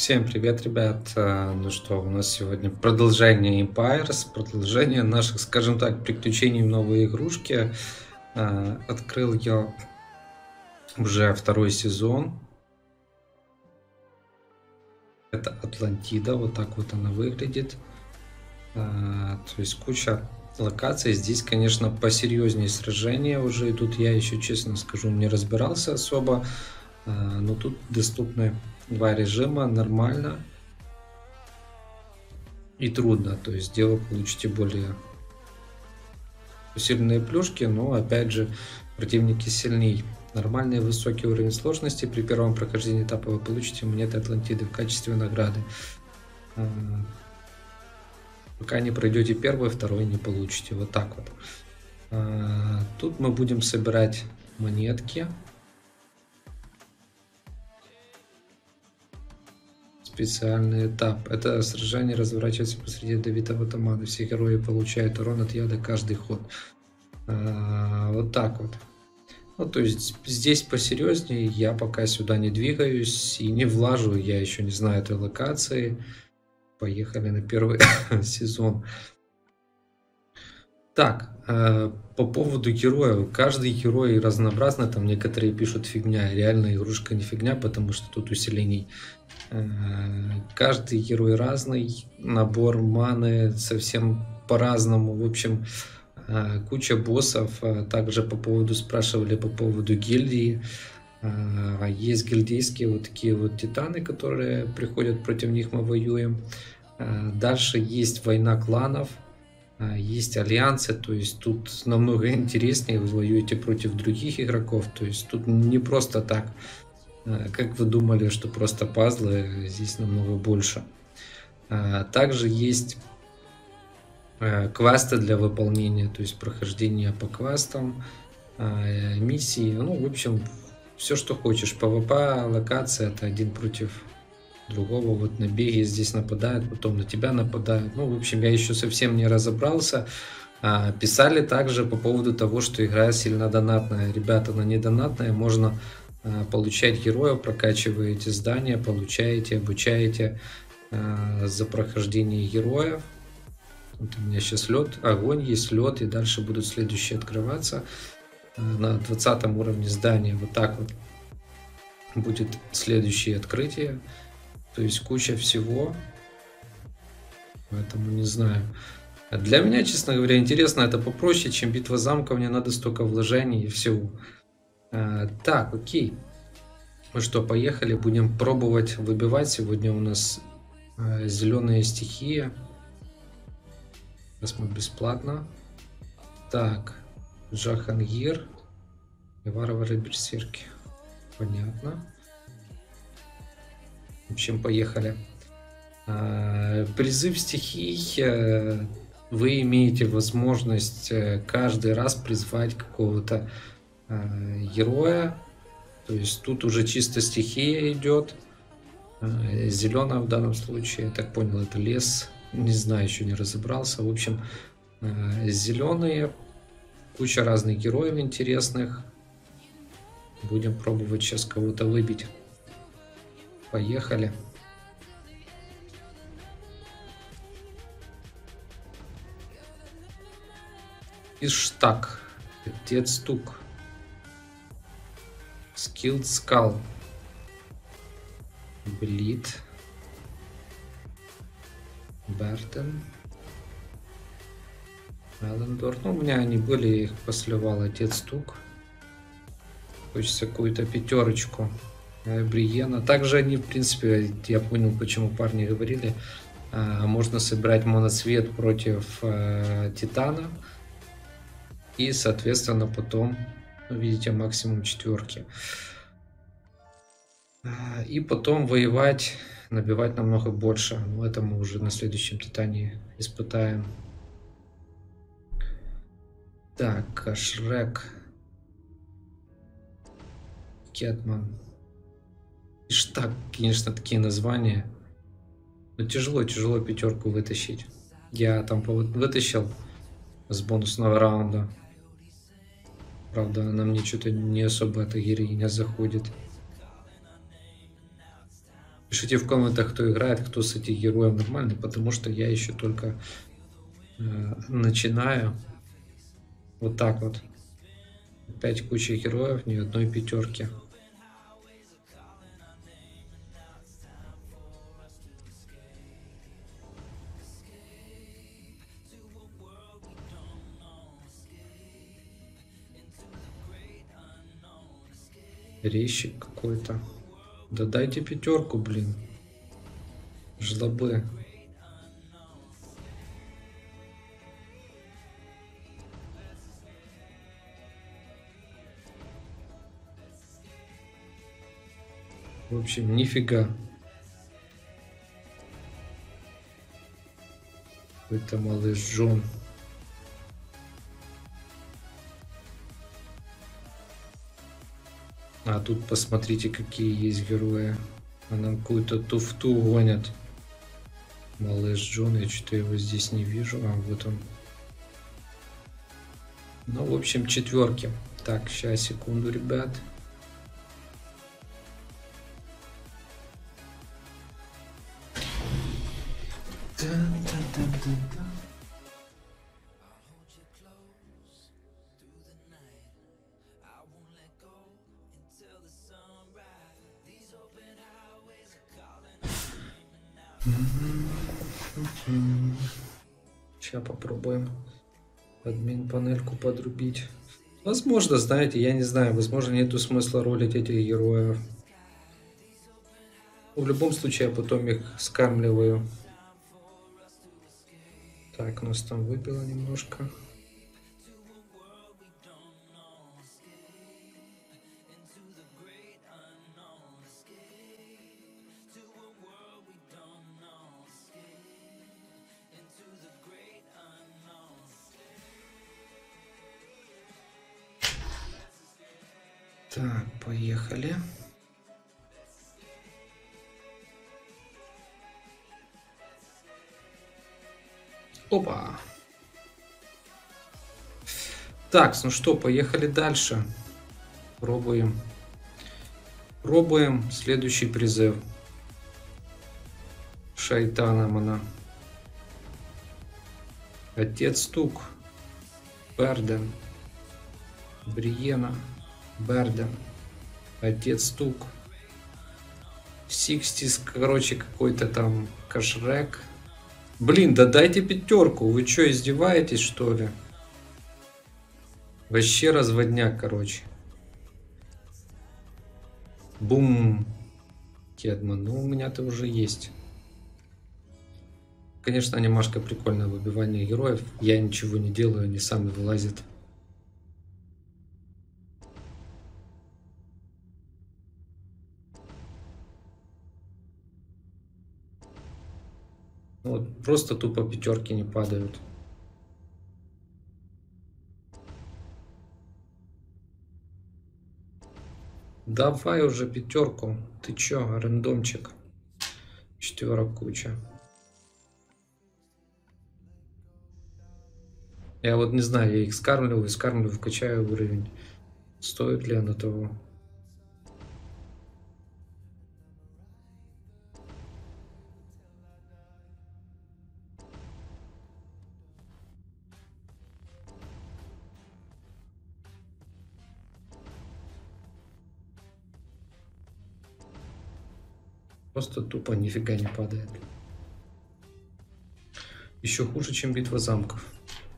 Всем привет, ребят! Ну что, у нас сегодня продолжение Empires, продолжение наших, скажем так, приключений в новой игрушке. Открыл я уже второй сезон. Это Атлантида, вот так вот она выглядит. То есть куча локаций. Здесь, конечно, посерьезнее сражения уже идут. Я еще, честно скажу, не разбирался особо. Но тут доступны два режима, нормально и трудно. То есть где вы получите более усиленные плюшки, но опять же противники сильней. Нормальный высокий уровень сложности. При первом прохождении этапа вы получите монеты Атлантиды в качестве награды. Пока не пройдете первый, второй не получите. Вот так вот. Тут мы будем собирать монетки. Специальный этап. Это сражение разворачивается посреди ядовитого тумана. Все герои получают урон от яда каждый ход. Вот так вот. Ну, то есть здесь посерьезнее. Я пока сюда не двигаюсь и не влажу. Я еще не знаю этой локации. Поехали на первый сезон. Так, по поводу героев. Каждый герой разнообразный. Там некоторые пишут фигня. Реально игрушка не фигня, потому что тут усилений. Каждый герой разный. Набор маны совсем по-разному. В общем, куча боссов. Также по поводу спрашивали по поводу гильдии. Есть гильдейские вот такие вот титаны, которые приходят, против них мы воюем. Дальше есть война кланов. Есть альянсы, то есть тут намного интереснее, вы воюете против других игроков, то есть тут не просто так, как вы думали, что просто пазлы, здесь намного больше. Также есть квесты для выполнения, то есть прохождение по квестам, миссии, ну в общем все что хочешь. PvP локация, это один против другого. Вот на беге здесь нападают, потом на тебя нападают. Ну, в общем, я еще совсем не разобрался. Писали также по поводу того, что игра сильно донатная. Ребята, она не донатная. Можно получать героев, прокачиваете здания, получаете, обучаете за прохождение героев. Вот у меня сейчас лед, огонь есть, лед, и дальше будут следующие открываться. На 20 уровне здания вот так вот будет следующее открытие. То есть куча всего. Поэтому не знаю. Для меня, честно говоря, интересно. Это попроще, чем битва замков. Мне надо столько вложений и всего. Так, окей. Ну что, поехали. Будем пробовать выбивать. Сегодня у нас зеленая стихия. Сейчас мы бесплатно. Так. Джахангир. И варвары берсерки. Понятно. В общем, поехали. Призыв стихий. Вы имеете возможность каждый раз призвать какого-то героя. То есть тут уже чисто стихия идет. Зеленая в данном случае. Я так понял, это лес. Не знаю, еще не разобрался. В общем, зеленые. Куча разных героев интересных. Будем пробовать сейчас кого-то выбить. Поехали. Иштак. Отец Стук. Skilled Skull. Блит. Бертон. Мелендор. Ну, у меня они были, я их посливал. Отец Стук. Хочется какую-то пятерочку. Бриена. Также они, в принципе, я понял, почему парни говорили, можно собирать моноцвет против Титана. И, соответственно, потом, видите, максимум четверки. И потом воевать, набивать намного больше. Но это мы уже на следующем Титане испытаем. Так, Шрек. Кетман. Иштак, конечно, такие названия. Но тяжело пятерку вытащить. Я там вытащил с бонусного раунда. Правда, она мне что-то не особо эта героиня заходит. Пишите в комментах, кто играет, кто с этих героев нормальный, потому что я еще только начинаю. Вот так вот. Опять куча героев, ни одной пятерки. Резчик какой-то. Да дайте пятерку, блин. Жлобы. В общем, нифига. Это малыш Джон. А тут посмотрите, какие есть герои. А нам какую-то туфту гонят. Малыш Джон, я что-то его здесь не вижу. А, вот он. Ну, в общем, четверки. Так, сейчас, секунду, ребят. Сейчас попробуем админ панельку подрубить. Возможно, знаете, я не знаю, возможно, нету смысла ролить этих героев. В любом случае, я потом их скармливаю. Так, у нас там выбило немножко. Так, поехали. Опа. Так, ну что, поехали дальше. Пробуем. Пробуем следующий призыв. Шайтаном она. Отец Стук. Берден. Бриена. Берден. Отец Стук. Сикстис, короче, какой-то там кашрек. Блин, да дайте пятерку. Вы что, издеваетесь, что ли? Вообще разводняк, короче. Бум. Кедман. Ну, у меня-то уже есть. Конечно, анимашка прикольная, выбивание героев. Я ничего не делаю, они сами вылазят. Вот, просто тупо пятерки не падают. Давай уже пятерку. Ты чё, рандомчик? Четверок куча. Я вот не знаю, я их скармливаю, качаю уровень. Стоит ли оно того? Просто тупо нифига не падает. Еще хуже, чем битва замков.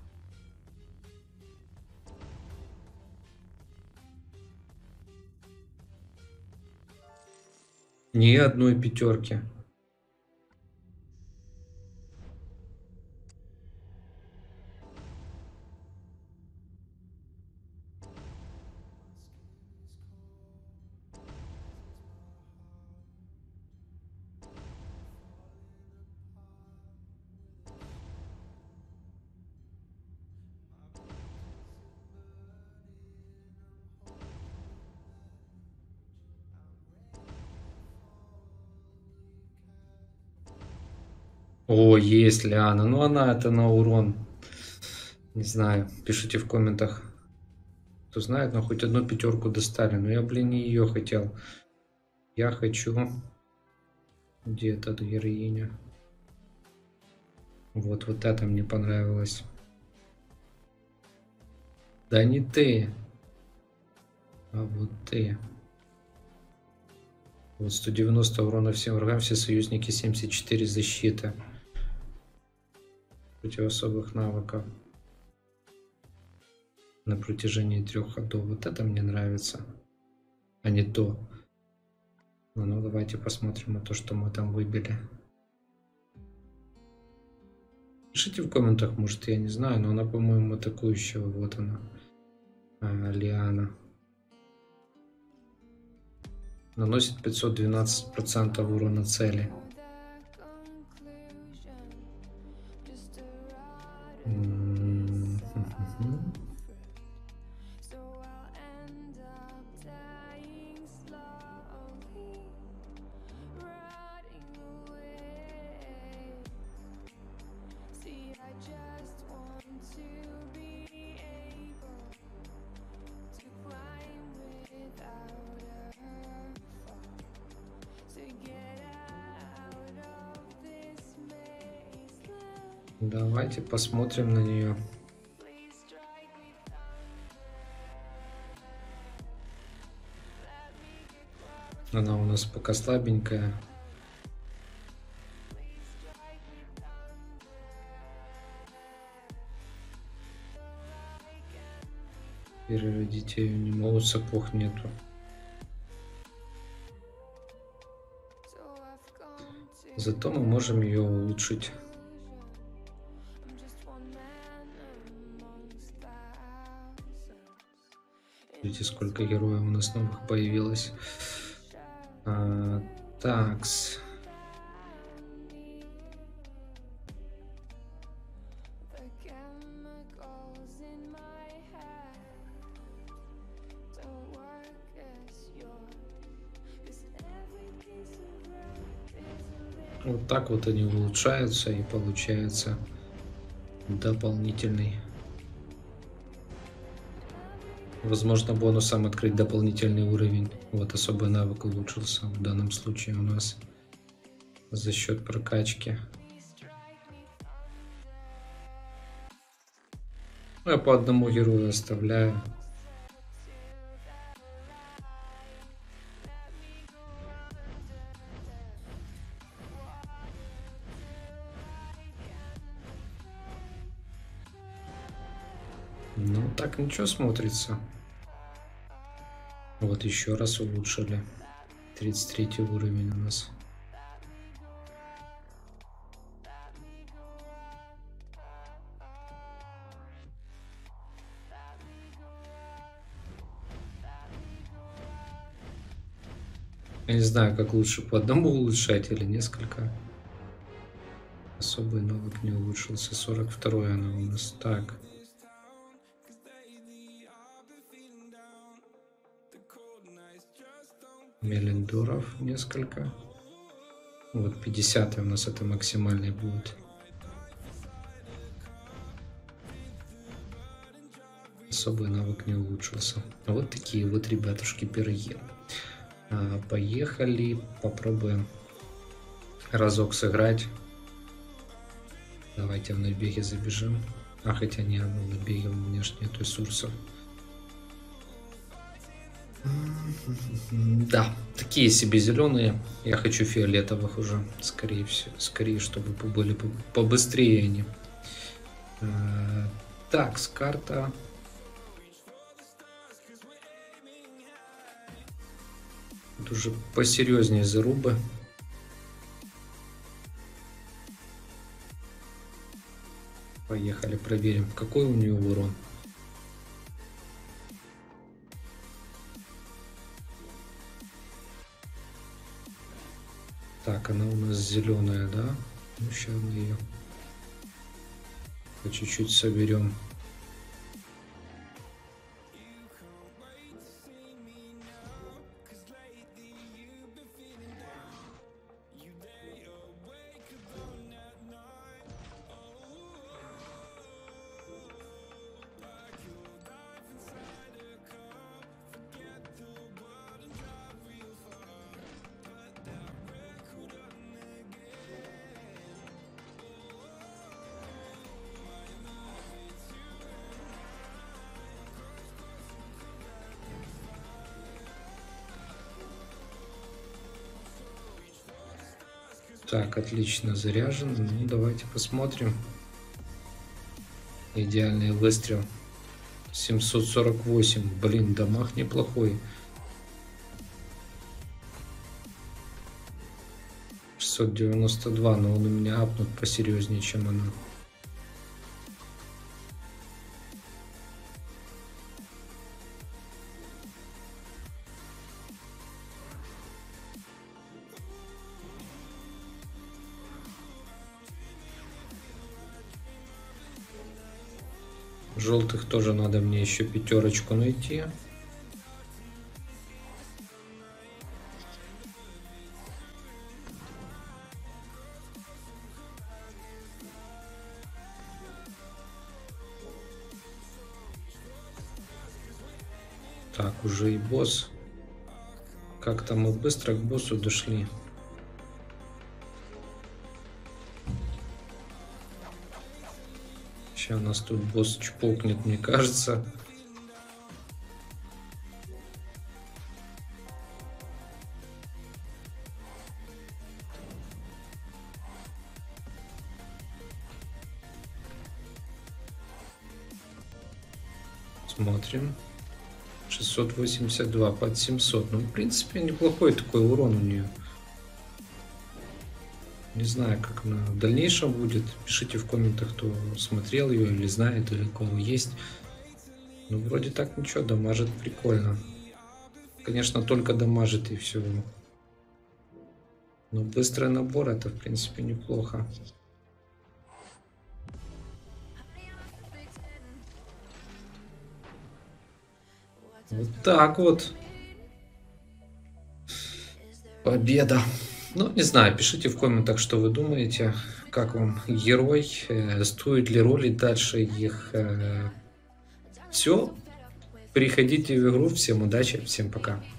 Ни одной пятерки. О, есть Лиана. Ну она это на урон. Не знаю. Пишите в комментах. Кто знает, но хоть одну пятерку достали. Но я, блин, не ее хотел. Я хочу Где эта героиня? Вот это мне понравилось. Да не ты, а вот ты. Вот 190 урона всем врагам, все союзники, 74 защиты. Против особых навыков. На протяжении 3 ходов. Вот это мне нравится. А не то. Ну, давайте посмотрим на то, что мы там выбили. Пишите в комментах, может, я не знаю, но она, по-моему, атакующая. Вот она. Лиана. Наносит 512% урона цели. Давайте посмотрим на нее. Она у нас пока слабенькая. Переродить ее не могут, сапог нету. Зато мы можем ее улучшить. Видите, сколько героев у нас новых появилось. Такс. Вот так вот они улучшаются, и получается дополнительный. Возможно, бонусом открыть дополнительный уровень. Вот особый навык улучшился в данном случае у нас за счет прокачки. Я по одному герою оставляю. Ну, так ничего смотрится. Вот еще раз улучшили. 33 уровень у нас. Я не знаю, как лучше, по одному улучшать или несколько. Особый навык не улучшился. 42 она у нас. Так. Мелендоров несколько. Вот 50 у нас это максимальный будет. Особый навык не улучшился. Вот такие вот, ребятушки, пироги. Поехали, попробуем разок сыграть. Давайте в набеге забежим. Хотя не, в набеге у меня ж нет ресурсов. Да, такие себе зеленые. Я хочу фиолетовых уже, скорее всего, скорее, чтобы были побыстрее они. Так, с карта. Тут уже посерьезнее зарубы. Поехали, проверим, какой у нее урон. Так, она у нас зеленая, да? Ну, сейчас мы ее по чуть-чуть соберем. Так, отлично заряжен. Ну, давайте посмотрим. Идеальный выстрел. 748. Блин, дамаг неплохой. 692, но он у меня апнут посерьезнее, чем она. Желтых тоже надо мне еще пятерочку найти. Так, уже и босс. Как-то мы быстро к боссу дошли. Сейчас у нас тут босс чпокнет, мне кажется. Смотрим. 682 под 700. Ну, в принципе, неплохой такой урон у нее. Не знаю, как она в дальнейшем будет. Пишите в комментах, кто смотрел ее или знает, или у кого есть. Ну, вроде так ничего, дамажит прикольно. Конечно, только дамажит и все. Но быстрый набор, это, в принципе, неплохо. Вот так вот. Победа. Ну, не знаю, пишите в комментах, что вы думаете, как вам герой, стоит ли ролить дальше их. Все, переходите в игру, всем удачи, всем пока.